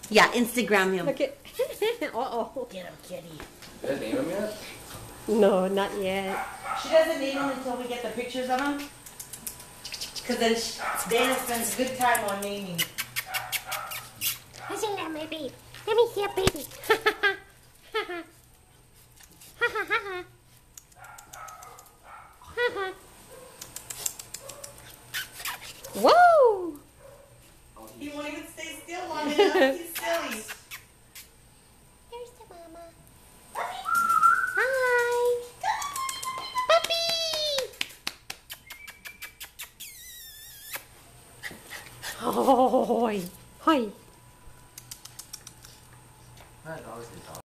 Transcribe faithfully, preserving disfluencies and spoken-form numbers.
Yeah, Instagram him. Look at. Uh-oh. Get him, kitty. Did I name him yet? No, not yet. She doesn't name him until we get the pictures of him. Because then she, Dana spends good time on naming. Listen to my baby. Let me see a baby. Whoa! He won't even stay still long enough. He's silly. There's the mama. Hi. Puppy. Hoi. Hoi. That dog's good dog.